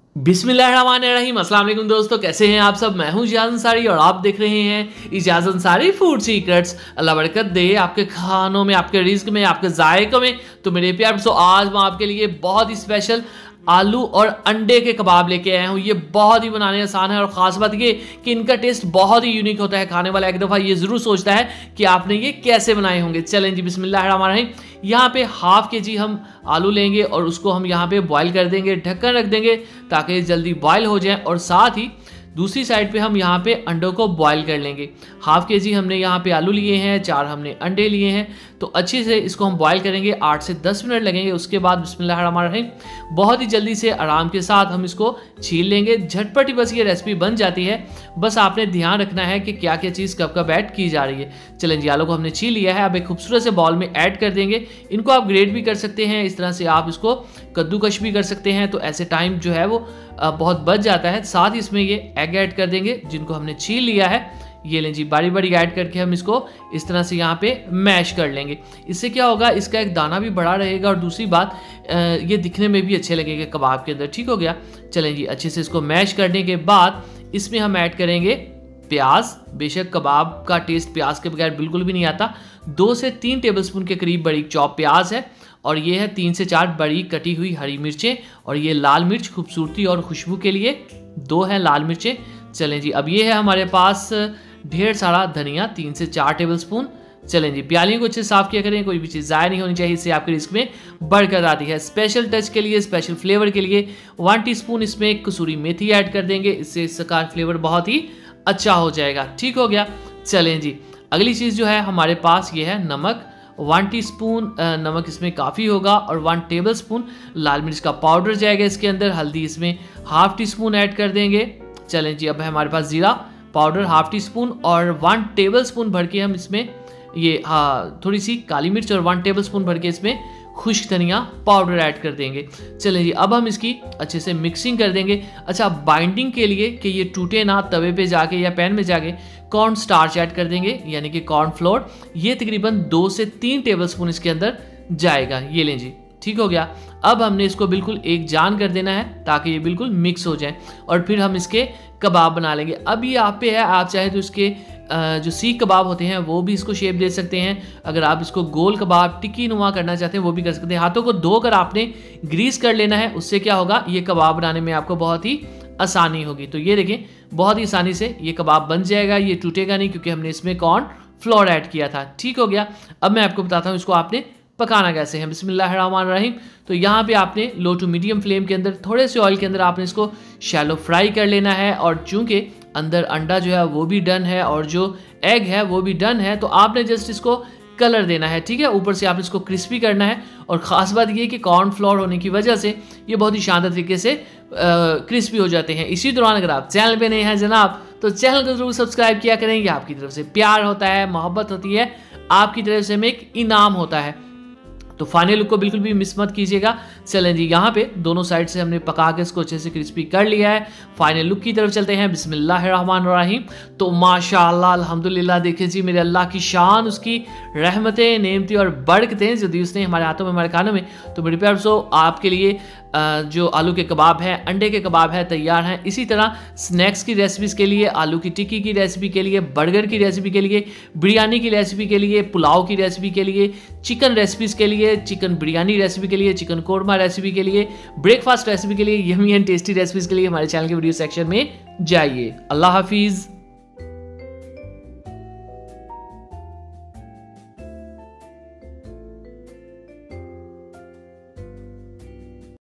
बिस्मिल्लाहिर्रहमानिर्रहीम। अस्सलाम वालेकुम दोस्तों, कैसे हैं आप सब। मैं हूं इजाज़ अंसारी और आप देख रहे हैं इजाज़ अंसारी फूड सीक्रेट्स। अल्लाह बरकत दे आपके खानों में, आपके रिज्क में, आपके जायकों में। तो मेरे प्यार दोस्तों, आज मैं आपके लिए बहुत ही स्पेशल आलू और अंडे के कबाब लेके आया हूँ। ये बहुत ही बनाने आसान है और ख़ास बात ये कि इनका टेस्ट बहुत ही यूनिक होता है। खाने वाला एक दफ़ा ये ज़रूर सोचता है कि आपने ये कैसे बनाए होंगे। चलें जी, बिस्मिल्लाहिर्रहमानिर्रहीम। यहाँ पे हाफ के जी हम आलू लेंगे और उसको हम यहाँ पे बॉईल कर देंगे, ढक्कन रख देंगे ताकि जल्दी बॉईल हो जाए। और साथ ही दूसरी साइड पे हम यहाँ पे अंडों को बॉईल कर लेंगे। हाफ के जी हमने यहाँ पे आलू लिए हैं, 4 हमने अंडे लिए हैं। तो अच्छे से इसको हम बॉईल करेंगे, 8 से 10 मिनट लगेंगे। उसके बाद बिस्मिल्लाहिर्रहमानिर्रहीम बहुत ही जल्दी से आराम के साथ हम इसको छील लेंगे। झटपट ही बस ये रेसिपी बन जाती है। बस आपने ध्यान रखना है कि क्या क्या चीज़ कब कब ऐड की जा रही है। चलें जी, आलू को हमने छील लिया है। अब एक खूबसूरत से बॉल में ऐड कर देंगे। इनको आप ग्रेट भी कर सकते हैं, इस तरह से आप इसको कद्दूकश भी कर सकते हैं। तो ऐसे टाइम जो है वो बहुत बच जाता है। साथ ही इसमें ये एग ऐड कर देंगे जिनको हमने छील लिया है। ये लें जी, बारी बारी ऐड करके हम इसको इस तरह से यहाँ पे मैश कर लेंगे। इससे क्या होगा, इसका एक दाना भी बड़ा रहेगा और दूसरी बात ये दिखने में भी अच्छे लगेंगे कबाब के अंदर। ठीक हो गया। चलें जी, अच्छे से इसको मैश करने के बाद इसमें हम ऐड करेंगे प्याज। बेशक कबाब का टेस्ट प्याज के बगैर बिल्कुल भी नहीं आता। 2 से 3 टेबलस्पून के करीब बड़ी चॉप प्याज है और ये है 3 से 4 बड़ी कटी हुई हरी मिर्चें और ये लाल मिर्च खूबसूरती और खुशबू के लिए 2 हैं लाल मिर्चें। चलें जी, अब ये है हमारे पास ढेर सारा धनिया, 3 से 4 टेबलस्पून। चलें जी, प्यालियों को अच्छे साफ किया करें, कोई भी चीज़ ज़ाया नहीं होनी चाहिए, इससे आपके रिस्क में बढ़कर आती है। स्पेशल टच के लिए, स्पेशल फ्लेवर के लिए 1 टीस्पून इसमें कसूरी मेथी ऐड कर देंगे। इससे इसका फ्लेवर बहुत ही अच्छा हो जाएगा। ठीक हो गया। चलें जी, अगली चीज़ जो है हमारे पास ये है नमक। 1 टीस्पून नमक इसमें काफ़ी होगा और 1 टेबलस्पून लाल मिर्च का पाउडर जाएगा इसके अंदर। हल्दी इसमें ½ टीस्पून ऐड कर देंगे। चलें जी, अब है हमारे पास ज़ीरा पाउडर ½ टीस्पून और 1 टेबलस्पून भर के हम इसमें ये थोड़ी सी काली मिर्च और 1 टेबलस्पून भर के इसमें खुश्क धनिया पाउडर ऐड कर देंगे। चलें जी, अब हम इसकी अच्छे से मिक्सिंग कर देंगे। अच्छा, बाइंडिंग के लिए कि ये टूटे ना, तवे पे जाके या पैन में जाके कॉर्न स्टार्च ऐड कर देंगे, यानी कि कॉर्न फ्लोर। ये तकरीबन 2 से 3 टेबलस्पून इसके अंदर जाएगा। ये लें जी, ठीक हो गया। अब हमने इसको बिल्कुल एक जान कर देना है ताकि ये बिल्कुल मिक्स हो जाए और फिर हम इसके कबाब बना लेंगे। अब ये आप पे है, आप चाहे तो इसके जो सीख कबाब होते हैं वो भी इसको शेप दे सकते हैं। अगर आप इसको गोल कबाब टिक्की नुमा करना चाहते हैं वो भी कर सकते हैं। हाथों को धोकर आपने ग्रीस कर लेना है, उससे क्या होगा, ये कबाब बनाने में आपको बहुत ही आसानी होगी। तो ये देखें, बहुत ही आसानी से ये कबाब बन जाएगा। ये टूटेगा नहीं क्योंकि हमने इसमें कॉर्न फ्लोर ऐड किया था। ठीक हो गया। अब मैं आपको बताता हूँ इसको आपने पकाना कैसे है। बिस्मिल्लाहिर्रहमानिर्रहीम। तो यहाँ पे आपने लो टू मीडियम फ्लेम के अंदर थोड़े से ऑयल के अंदर आपने इसको शैलो फ्राई कर लेना है। और चूंकि अंदर अंडा जो है वो भी डन है और जो एग है वो भी डन है, तो आपने जस्ट इसको कलर देना है। ठीक है, ऊपर से आपने इसको क्रिस्पी करना है। और ख़ास बात ये कि कॉर्न फ्लोर होने की वजह से ये बहुत ही शानदार तरीके से क्रिस्पी हो जाते हैं। इसी दौरान अगर आप चैनल पे नए हैं जनाब, तो चैनल को जरूर सब्सक्राइब किया करें। ये आपकी तरफ से प्यार होता है, मोहब्बत होती है, आपकी तरफ से हमें एक इनाम होता है। तो फाइनल लुक को बिल्कुल भी मिस मत कीजिएगा। चलें जी, यहाँ पे दोनों साइड से हमने पका के इसको अच्छे से क्रिस्पी कर लिया है। फाइनल लुक की तरफ चलते हैं। बिस्मिल्लाहिर्रहमानिर्रहीम। तो माशाअल्लाह, अल्हम्दुलिल्लाह, देखिए जी मेरे अल्लाह की शान, उसकी रहमतें, नेमतें और बरकतें जो दी उसने हमारे हाथों में, हमारे खानों में। तो मेरे प्यार सो आपके लिए जो आलू के कबाब हैं, अंडे के कबाब हैं, तैयार हैं। इसी तरह स्नैक्स की रेसिपीज़ के लिए, आलू की टिक्की की रेसिपी के लिए, बर्गर की रेसिपी के लिए, बिरयानी की रेसिपी के लिए, पुलाव की रेसिपी के लिए, चिकन रेसिपीज़ के लिए, चिकन बिरयानी रेसिपी के लिए, चिकन कोरमा रेसिपी के लिए, ब्रेकफास्ट रेसिपी के लिए, यमी एंड टेस्टी रेसिपीज़ के लिए हमारे चैनल के वीडियो सेक्शन में जाइए। अल्लाह हाफिज़।